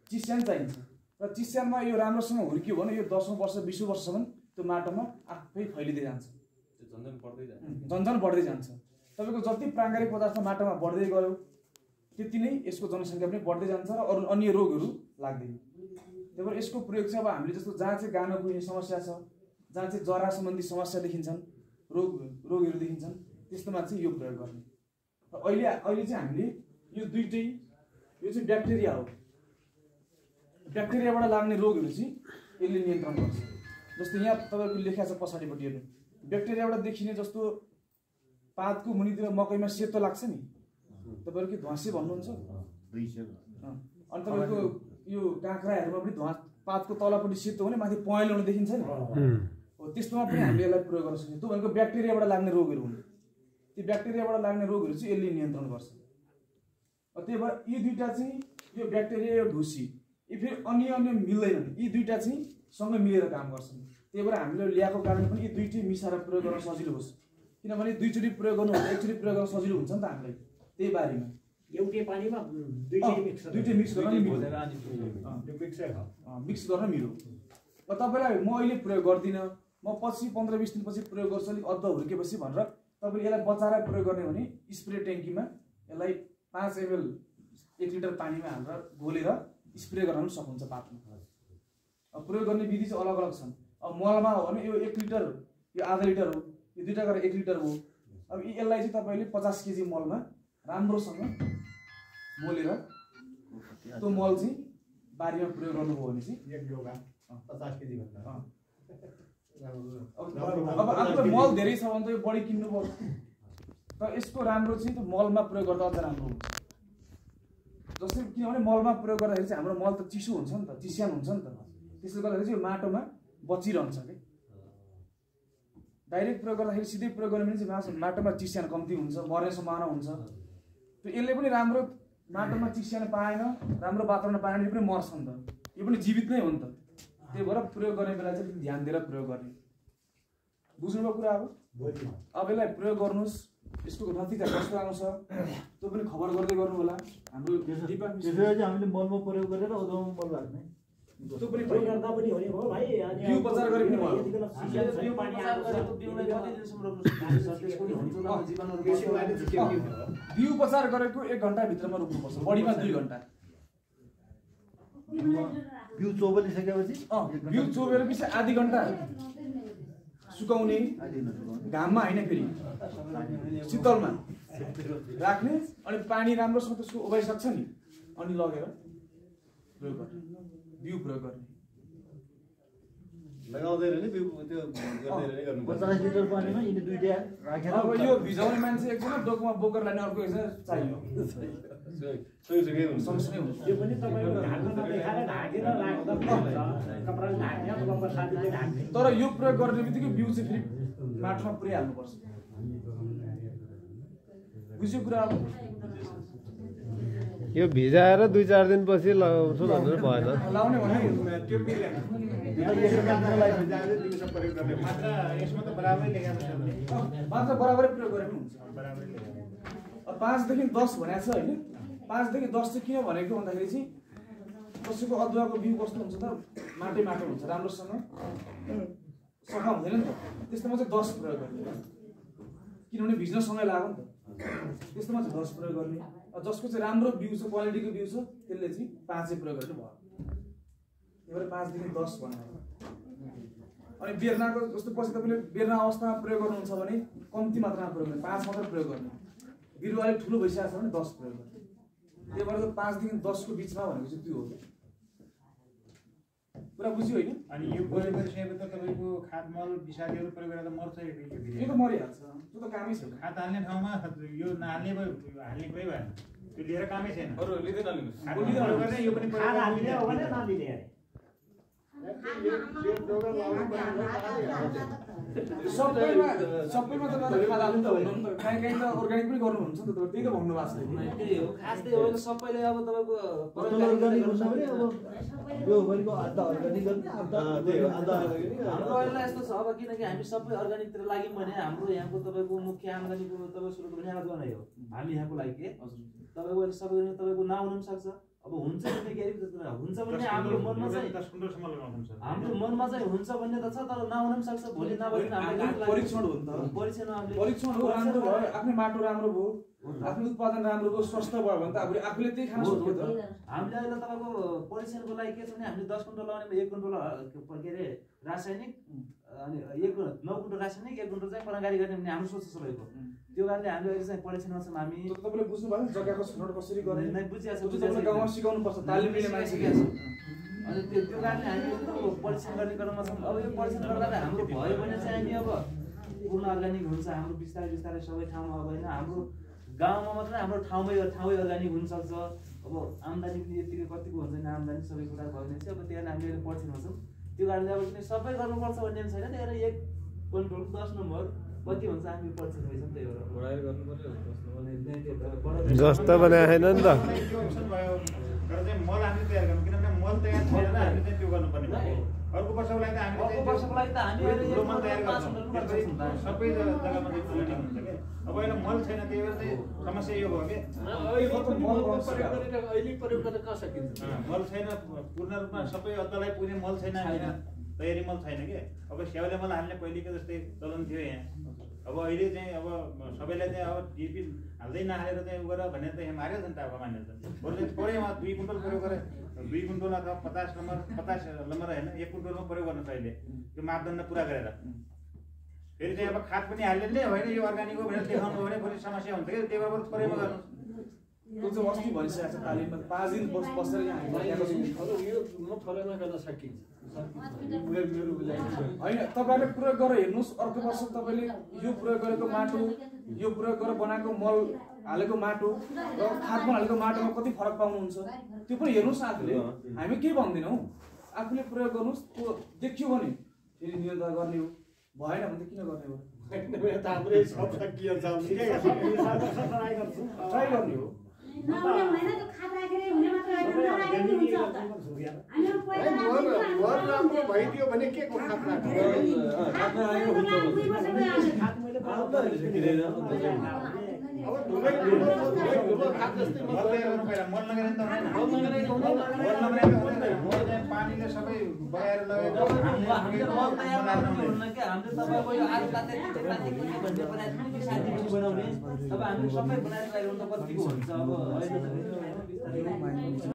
चिस्यान चाहिन्छ र चिस्यानमा यो राम्रोसँग हुर्कियो भने यो 10औं वर्ष 20औं वर्षसम्म त्यो माटोमा आफै फैलिँदै जान्छ झन्झन बढ्दै जान्छ तपाईको जति प्राङ्गारिक पदार्थ माटोमा बढ्दै गयो त्यति नै यसको जनसङ्ख्या पनि बढ्दै जान्छ र अरु अन्य रोगहरू लाग्दैन त्यही भएर यसको प्रयोग चाहिँ अब हामीले जस्तो जहाँ चाहिँ गानो कुहिने समस्या छ जहाँ चाहिँ जरा सम्बन्धी समस्या देखिन्छन् रोगहरू देखिन्छन् त्यस्तोमा चाहिँ यो प्रयोग गर्ने र अहिले चाहिँ हामीले यो दुईटै यो चाहिँ ब्याक्टेरिया हो ब्याक्टेरियाबाट लाग्ने रोगहरू चाहिँ यसले नियन्त्रण गर्छ जस्तो यहाँ तपाईको लेखा छ पछाडिपट्टि हेर्नु ब्याक्टेरियाबाट देखिने जस्तो पातको मुनितिर मकैमा सेतो लाग्छ नि तपाईहरु के ध्वासे भन्नुहुन्छ अनि तपाईको यो काँक्राहरुमा पनि पातको तलपट्टि सेतो भने माथि पहेँलो देखिन्छ नि हो त्यस्तोमा पनि हामीले यसलाई प्रयोग गर्न सक्छौं त्यो भनेको ब्याक्टेरियाबाट लाग्ने रोगहरू हुन् ती ब्याक्टेरियाबाट लाग्ने रोगहरू चाहिँ यसले नियन्त्रण गर्छ त्यही भएर यी दुईटा चाहिँ यो ब्याक्टेरिया यो ढुसी यी फेरि अन्य मिल्दैनन् यी दुईटा चाहिँ सँगै मिलेर काम गर्छन् त्यही भएर हामीले ल्याएको कारण पनि यी दुईटै मिसाएर प्रयोग गर्न सजिलो होस् किनभने दुईचोटी प्रयोग गर्नु भन्दा एकचोटी प्रयोग गर्न सजिलो हुन्छ नि त हामीलाई त्यही बारेमा एउटै पानीमा दुईटै मिक्स गर्न मिक्स गर्न मिलो र तपाईलाई म अहिले प्रयोग गर्दिन म पछि 15-20 दिनपछि प्रयोग गर्छु अलिक अद्ध हुर्केपछि भनेर तपाईले यसलाई बचाएर प्रयोग गर्ने भने स्प्रे ट्याङ्कीमा यसलाई 5 ml 1 लिटर पानीमा हालेर घोलेर स्प्रे गर्न पनि सक्नुहुन्छ पातमा अब प्रयोग गर्ने विधि चाहिँ अलग अलग छन् अब मलमा हो भने यो 1 लिटर यो आधा लिटर हो यो दुईटा गरेर 1 लिटर हो अब यसलाई चाहिँ तपाईले 50 केजी मलमा राम्रोसँग मोलेर त्यो मल चाहिँ बारीमा प्रयोग गर्नुभयो भने चाहिँ 1 किलोग्राम 50 केजी भन्दा अब आफ्नो मल धेरै छ भने त यो बढी किन्नु पर्छ तर यसको राम्रो चाहिँ त्यो मलमा प्रयोग गर्दा अझ राम्रो हुन्छ जस्तै किनभने मलमा प्रयोग गर्दाखेरि चाहिँ हाम्रो मल त चिसो हुन्छ नि त चिस्यान हुन्छ नि त त्यसले गर्दाखेरि चाहिँ यो माटोमा बचिरहन्छ के डाइरेक्ट प्रयोग गर्दाखेरि सिधै प्रयोग गर्ने भने चाहिँ माटोमा चिस्यान कम्ती हुन्छ मर्ने सम्भावना हुन्छ त्यो यसले पनि राम्रो माटोमा चिस्यान पाएन राम्रो वातावरण पाएन यो पनि मर्छ नि त यो पनि जीवित नै हो नि त त्यही भएर प्रयोग गर्ने बेला चाहिँ ध्यान दिएर प्रयोग गर्ने बुझ्नुभयो कुरा अब यसलाई प्रयोग गर्नुस् यसको नतिजा कस्तो आउँछ त्यो पनि खबर गर्दै गर्नु होला हाम्रो त्यसैले हामीले मलमा प्रयोग गरेर ओदोमा मल राख्ने त्यो पनि प्रयोग गर्दा पनि हुने भयो भाइ अनि बिउ उपचार गरे पनि भयो बिउ पानी आएको बिउलाई कति दिनसम्म रोप्नु सक्नुहुन्छ त्यसको नि हुन्छ त जीवाणुहरु बिउ उपचार गरेको 1 घण्टा भित्रमा रोप्नु पर्छ बढीमा 2 घण्टा बिउ चोबलिसकेपछि बिउ चोबेपछि आधी घण्टा सुकाउने घाममा हैन फेरि शीतलमा राख्ने अनि पानी राम्रोसँग त्यसको उभाइसक्छ नि अनि लगेर प्रयोग गर्ने बिउ प्रयोग गर्ने लगाउँदैन नि बिउ त्यो गर्दै गर्नु 50 लिटर पानीमा यिनी दुईटा राखेर अब यो भिजाउने मान्छे एकजना डोकमा बोकेर लाने अर्को एकजना चाहियो सँगसँगै हुन्छ सँगसँगै हुन्छ यो पनि तपाईको ढाक्न देखाएर ढाकेर राख्दा हुन्छ कपडाले ढाक्ने अथवा साथीले ढाक्ने तर यो प्रयोग गर्ने बित्तिकै बिउ चाहिँ फेरि माटोमा पुर्याइहाल्नु पर्छ बुझ्यो कुरा अब यो भिजाएर 2-4 दिनपछि लगाउँछु भन्नु भएन लाउने भने त्यो पिर्दैन मात्र यसमा त बराबरै लेखेको छ मात्र बराबरै प्रयोग गरे पनि हुन्छ 5 देखि 10 भनेको छ हैन 5 देखि 10 चाहिँ किन भनेको भन्दाखेरि चाहिँ कसैको अदुवाको बिउ कस्तो हुन्छ त माटो हुन्छ राम्रोसँग सफा हुँदैन नि त त्यस्तोमा चाहिँ 10 प्रयोग गर्ने किनभने भिज्न समय लाग्यो नि त त्यस्तोमा चाहिँ 10 प्रयोग गर्ने जसको चाहिँ राम्रो बिउ छ क्वालिटीको बिउ छ त्यसले चाहिँ 5 प्रयोग गर्नु भयो त्यही भएर 5 देखि 10 भनेको अनि बेर्नाको जस्तो पछि तपाईले बेर्ना अवस्थामा प्रयोग गर्नुहुन्छ भने कम्ती मात्रामा प्रयोग गर्ने 5 मात्र प्रयोग गर्ने बिरुवा अलिक ठुलो भइसकेको छ भने 10 प्रयोग गर्ने त्यही भएर 5 देखि 10 को बीचमा भनेको चाहिँ त्यो हो पुरा बुझ्यो हैन अनि यो प्रयोग गरिसकेपछि त तपाईको खाद मल विषादीहरु प्रयोग गरेर मर्छ यो त मरिहाल्छ त्यो त कामै छैन खाद हाल्ने ठाउँमा यो नहाल्ने भयो हाल्ने भइ भएन त्यो लिएर कामै छैन अरु लिँदै नलिनु प्रयोग गर्ने यो पनि खाद हाल्ने हो भने नलिने अरे सबैमा त खाद हाल्नु त हुनु नि त काहीँ त अर्गानिक पनि गर्नुहुन्छ नि त त्यही त भन्नु भएको छ त्यही हो खास त्यही होइन सबैले अब तपाईको अर्गानिक हुन्छ भने अब यो भनेको आधा अर्गानिक आधा अर्गानिक हाम्रो अहिले यस्तो छ अब किनकि हामी सबै अर्गानिकतिर लाग्यौँ भने हाम्रो यहाँको तपाईको मुख्य आम्दानीको तपाईको स्रोत पनि आगो नै हो हामी यहाँको लागि के हजुर तपाईको अहिले सबै तपाईको नहुन पनि सक्छ अब हुन्छ भन्ने के हुन्छ भन्ने हाम्रो मनमा चाहिँ 10 कुन्टलसम्म लगाउँछन् सर। हाम्रो मनमा चाहिँ हुन्छ भन्ने त छ, तर नहुन पनि सक्छ। भोलि नभए परीक्षण हो नि त, परीक्षण हो, राम्रो भयो, आफ्नै माटो राम्रो भयो, आफ्नो उत्पादन राम्रो भयो, स्वस्थ भयो भने त आफूले त्यही खान सक्यो त। हामीले अहिले तपाईँको परीक्षणको लागि के छ भने हामीले 10 कुन्टल लगाउने 1 कुन्टल के अरे रासायनिक अनि 9 कुन्टल रासायनिक 1 कुन्टल चाहिँ प्रगारी गर्ने भन्ने हाम्रो सोच छ सबैको। त्यो कारणले हामीले अहिले चाहिँ परीक्षणमा छौँ हामी। तपाईँले बुझ्नु भयो जग्गाको छनौट कसरी गर्ने नै बुझिरहेको छ, तपाईँले गाउँमा सिकाउनु पर्छ, तालिम लिने मान्छे के छ। अनि त्यो कारणले हामी परीक्षण गर्ने क्रममा छौँ। अब यो परीक्षण गर्दा हाम्रो भयो भने चाहिँ हामी अब पूर्ण अर्ग्यानिक हुन्छ हाम्रो बिस्तारै बिस्तारै सबै ठाउँमा। अब होइन हाम्रो गाउँमा मात्रै हाम्रो ठाउँमै अर्ग्यानिक हुनसक्छ। अब आम्दानी पनि यतिकै कतिको हुन्छ नि, आम्दानी सबै कुरा भयो भने चाहिँ अब त्यही कारण हामीले परीक्षणमा छौँ। त्यो कारणले अब किन सबै गर्नुपर्छ भन्ने पनि छैन, त्यही भएर 1 कुन्टल 10 नम्बर कति हुन्छ हामी परीक्षण भइसक्छ। त्यही भएर जस्तो बनाएको छैन नि त। तर चाहिँ मल हामीले तयार गर्नु, किनभने मल तयार छैन हामीले चाहिँ त्यो गर्नुपर्ने भयो। अर्को वर्षको लागि त हामीले मल तयार गर्छौँ, सबै जग्गामा चाहिँ प्लानिङ हुन्छ क्या। अब अहिले मल छैन, त्यही भएर चाहिँ समस्या यो भयो क्या। अहिले प्रयोग गर्न कहाँ सकिन्छ? मल छैन, पूर्ण रूपमा सबै अदलाई पुग्ने मल छैन, तयारी मल छैन कि। अब स्याउले मल हामीले पहिलेको जस्तै चलन थियो यहाँ। अब अहिले चाहिँ अब सबैलाई चाहिँ अब डिपी हाल्दै नहालेर चाहिँ गर भनेर त यहाँ मारेको छ नि त। अब मानेर त थोरैमा 2 कुन्टल प्रयोग गरेँ, 2 कुन्टल अथवा 50 नम्बर होइन 1 कुन्टलमा प्रयोग गर्नु छ अहिले, त्यो मापदण्ड पुरा गरेर। फेरि चाहिँ अब खाद पनि हाल्ने होइन यो अर्ग्यानिक हो भनेर देखाउनु हो भने फेरि समस्या हुन्छ कि। त्यही भएर प्रयोग गर्नु। त्यो चाहिँ अस्ति भनिसकेको छ, तालिममा 5 दिन बसेर यहाँ यो म फरक गर्न सकिन्छ होइन। तपाईँले प्रयोग गरेर हेर्नुहोस्, अर्को वर्ष तपाईँले यो प्रयोग गरेको माटो, यो प्रयोग गरेर बनाएको मल हालेको माटो र खादमा हालेको माटोमा कति फरक पाउनुहुन्छ त्यो पनि हेर्नुहोस् आफूले। हामी केही भन्दैनौँ, आफूले प्रयोग गर्नुहोस्, त्यो देखियो भने फेरि नियन्त्रण गर्ने हो, भएन भने त किन गर्ने हो? ट्राई गर्ने हो। भइदियो भने के को खात पानीले सबै बगाएर लगेको हामीले तपाईँको यो आलु काट्दै भन्ने बनाएको साथी पनि बनाउने। अब हामीले सबै बनाएर लगाइरहनु त कतिको हुन्छ अब अहिले